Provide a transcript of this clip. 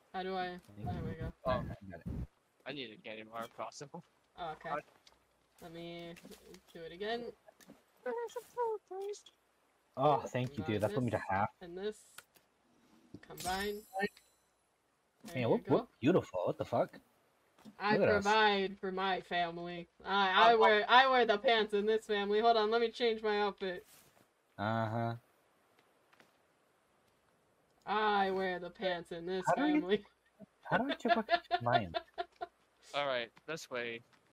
How do I? There we go. Oh, I got it. I need a candy bar if possible. Oh, okay. Let me do it again. Oh, thank you, dude. That put me to half. And this combine. There Man, you go. look beautiful. What the fuck? I Look at us. provide for my family. I wear the pants in this family. Hold on, let me change my outfit. Uh-huh. I wear the pants in this How do I get- family. How do I check what mine? All right, this way.